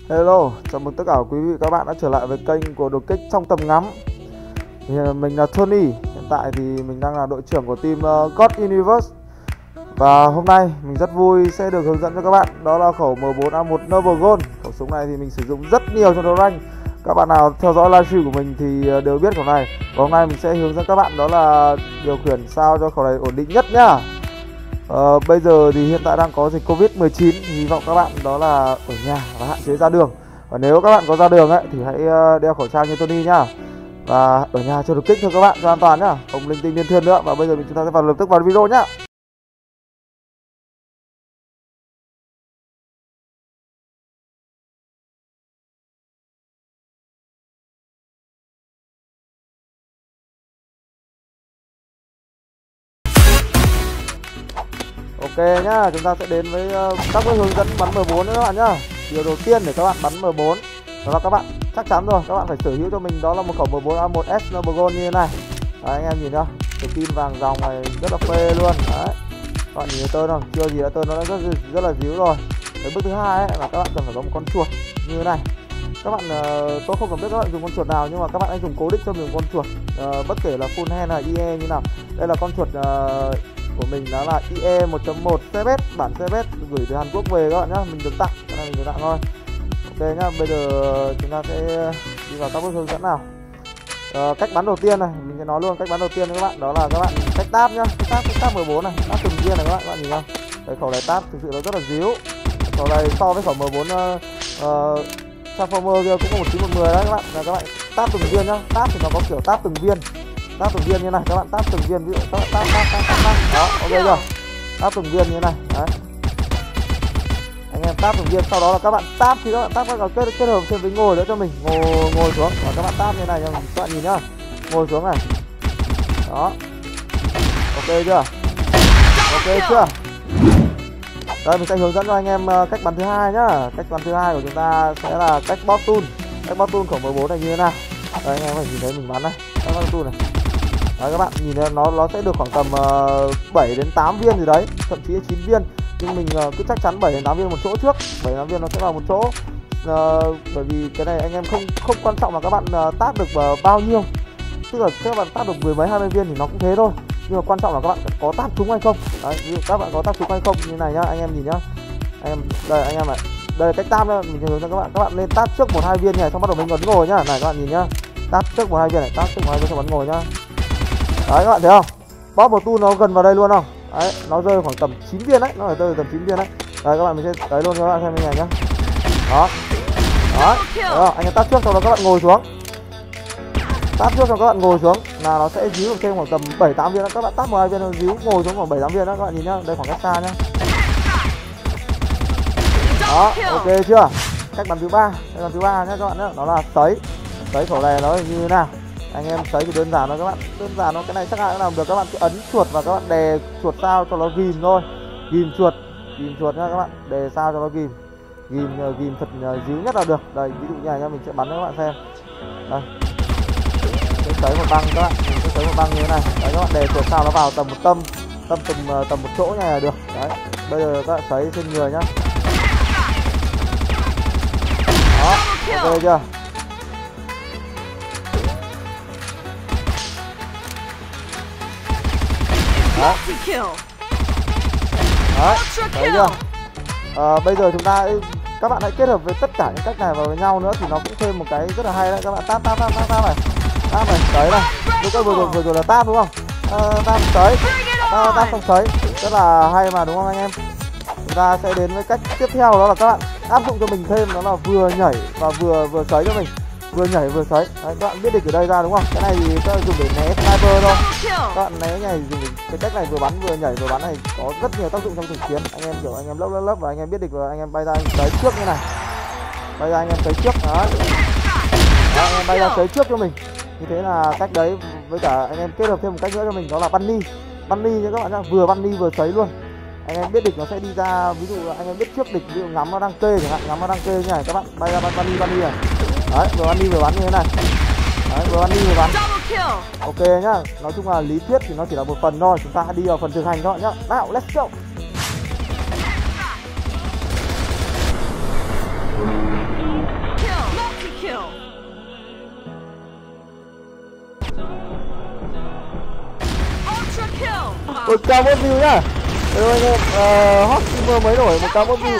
Hello, chào mừng tất cả quý vị các bạn đã trở lại với kênh của đột kích trong tầm ngắm. Mình là Tony, hiện tại thì mình đang là đội trưởng của team God Universe. Và hôm nay mình rất vui sẽ được hướng dẫn cho các bạn đó là khẩu M4A1 Noble Gold. Khẩu súng này thì mình sử dụng rất nhiều trong đấu rank. Các bạn nào theo dõi livestream của mình thì đều biết khẩu này. Và hôm nay mình sẽ hướng dẫn các bạn đó là điều khiển sao cho khẩu này ổn định nhất nhá. Bây giờ thì hiện tại đang có dịch Covid-19, hy vọng các bạn đó là ở nhà và hạn chế ra đường. Và nếu các bạn có ra đường ấy thì hãy đeo khẩu trang như Tony nhá. Và ở nhà cho đột kích thôi các bạn, cho an toàn nhá, không linh tinh liên thiên nữa. Và bây giờ chúng ta sẽ lập tức vào video nhá. Ok nhá, chúng ta sẽ đến với các hướng dẫn bắn M4 nữa các bạn nhá. Điều đầu tiên để các bạn bắn M4 đó là các bạn chắc chắn rồi, các bạn phải sở hữu cho mình đó là một khẩu M4A1S Noble Gold như thế này. Đấy, anh em nhìn nhá, cái pin vàng dòng này rất là phê luôn. Đấy, các bạn nhìn thấy tơn không? Chưa gì đã tơn nó đã rất là díu rồi. Cái bước thứ hai ấy là các bạn cần phải có một con chuột như thế này. Các bạn tôi không cần biết các bạn dùng con chuột nào, nhưng mà các bạn hãy dùng cố định cho mình một con chuột, bất kể là full hand hay IE như nào. Đây là con chuột của mình, đó là IE 1.1 CBS, bản CBS gửi từ Hàn Quốc về các bạn nhá, mình được tặng, cái này mình được tặng thôi. Ok nhá, bây giờ chúng ta sẽ đi vào các bước hướng dẫn nào. Cách bắn đầu tiên này, mình sẽ nói luôn cách bắn đầu tiên với các bạn, đó là các bạn cách táp nhá, táp 14 này, táp từng viên này các bạn nhìn không? Cái khẩu này táp thực sự nó rất là díu. Khẩu này so với khẩu M4 Transformer kia cũng có 1910 đấy các bạn. Là các bạn táp từng viên nhá, táp thì nó có kiểu táp từng viên như này, các bạn táp từng viên, ví dụ các bạn táp đó, ok chưa? Táp từng viên như này, đấy. Anh em táp từng viên, sau đó là các bạn táp, thì các bạn táp các kết hợp thêm với ngồi nữa cho mình, ngồi xuống và các bạn táp như này cho mình, các bạn nhìn nhá, ngồi xuống này, đó, ok chưa? Đây mình sẽ hướng dẫn cho anh em cách bắn thứ hai nhá. Cách bắn thứ hai của chúng ta sẽ là cách bóp tool. Cách bóp tool khẩu M4 này như thế nào? Đây, anh em phải nhìn thấy mình bắn này, cách bóp tool này. Đấy, các bạn nhìn thấy nó sẽ được khoảng tầm 7 đến 8 viên gì đấy, thậm chí là 9 viên. Nhưng mình cứ chắc chắn 7 đến 8 viên một chỗ trước, 7 đến 8 viên nó sẽ vào một chỗ. Bởi vì cái này anh em không quan trọng là các bạn tát được bao nhiêu. Tức là các bạn tát được 10 mấy 20 viên thì nó cũng thế thôi. Nhưng mà quan trọng là các bạn có tát trúng hay không. Đấy, ví dụ các bạn có tát trúng hay không như này nhá, anh em nhìn nhá. Đây anh em này. Đây là cách tát nhá, mình hướng cho các bạn nên tát trước 1 2 viên này, xong bắt đầu mình bắn ngồi nhá. Này các bạn nhìn nhá. Tát trước 1 2 viên này, tát trước 1 2 viên xong bắn ngồi nhá. Đấy các bạn thấy không? Bóp một tool nó gần vào đây luôn không? Đấy, nó rơi khoảng tầm 9 viên đấy, nó phải rơi tầm 9 viên đấy. Đây các bạn mình sẽ tới luôn cho các bạn xem như này nhá. Đó. Đó. Thấy không? Anh em tát trước sau đó các bạn ngồi xuống. Tát trước cho các bạn ngồi xuống là nó sẽ díu được thêm khoảng tầm 7 8 viên đó. Các bạn tát 1 2 viên nó díu ngồi xuống khoảng 7 8 viên đó, các bạn nhìn nhá. Đây khoảng cách xa nhá. Đó, ok chưa? Cách bắn thứ ba, cách bắn thứ ba nhá các bạn nhá, đó là sấy. Sấy khẩu này nó như thế nào? Anh em sấy thì đơn giản thôi các bạn, đơn giản nó cái này chắc ai cũng làm được. Các bạn cứ ấn chuột và các bạn đè chuột sao cho nó ghim thôi. Ghim chuột nhá các bạn, đè sao cho nó ghim thật díu nhất là được. Đây ví dụ như này nhá, mình sẽ bắn cho các bạn xem. Đây. Sấy một băng các bạn, mình sẽ sấy một băng như thế này. Đấy các bạn đè chuột sao nó vào tầm một tầm một chỗ này là được. Đấy, bây giờ các bạn sấy trên người nhá. Đó, ok chưa? Đó. Đấy, thấy chưa? Bây giờ chúng ta các bạn hãy kết hợp với tất cả những cách này vào với nhau nữa thì nó cũng thêm một cái rất là hay đấy. Các bạn táp này, sấy này. Lúc đó vừa rồi là táp đúng không? Táp sấy, táp xong sấy, rất là hay mà đúng không anh em? Chúng ta sẽ đến với cách tiếp theo, đó là các bạn áp dụng cho mình thêm, đó là vừa nhảy và vừa sấy cho mình, vừa nhảy vừa sấy. Đấy, các bạn biết địch ở đây ra đúng không? Cái này thì các bạn dùng để né sniper thôi. Các bạn né này dùng cái cách này vừa bắn vừa nhảy vừa bắn này có rất nhiều tác dụng trong thực chiến. Anh em kiểu anh em lấp và anh em biết địch và anh em bay ra anh sấy trước như này, bay ra anh em sấy trước đó. Anh em bay ra sấy trước cho mình. Như thế là cách đấy, với cả anh em kết hợp thêm một cách nữa cho mình, đó là bunny nha các bạn nhá, vừa bunny vừa sấy luôn. Anh em biết địch nó sẽ đi ra, ví dụ anh em biết trước địch, ví dụ ngắm nó đang kê chẳng hạn, ngắm nó đang kê như này, các bạn bay ra bunny này. Đấy, vừa bunny vừa bắn như thế này. Đấy, vừa bunny vừa bắn. Ok nhá, nói chung là lý thuyết thì nó chỉ là một phần thôi, chúng ta đi vào phần thực hành các bạn nhá. Nào, let's go. 1k1 view nhá. Hello anh em, hot streamer mới nổi 1k1 view.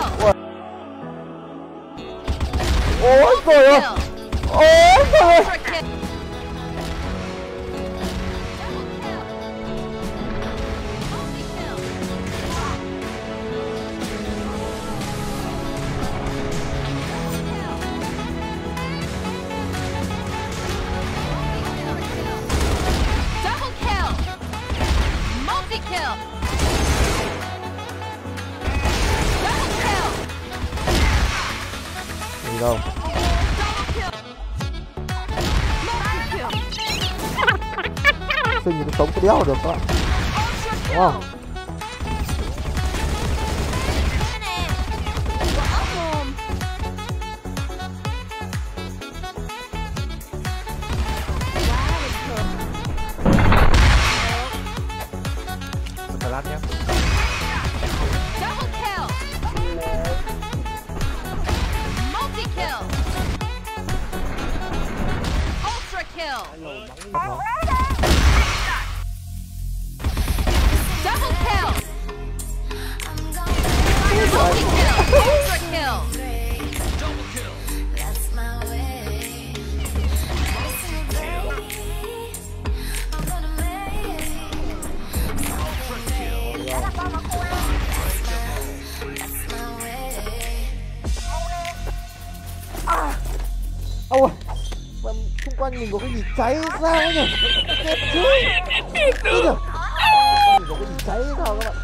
Ôi trời ơi. Ôi trời ơi. Gì đâu. Sinh thì nó sống cái đéo được các bạn. Đúng không? Lát nhé. Ôi, xung quanh mình có cái gì cháy sao nhỉ? Chết chứ. Mình có cái gì cháy sao các bạn?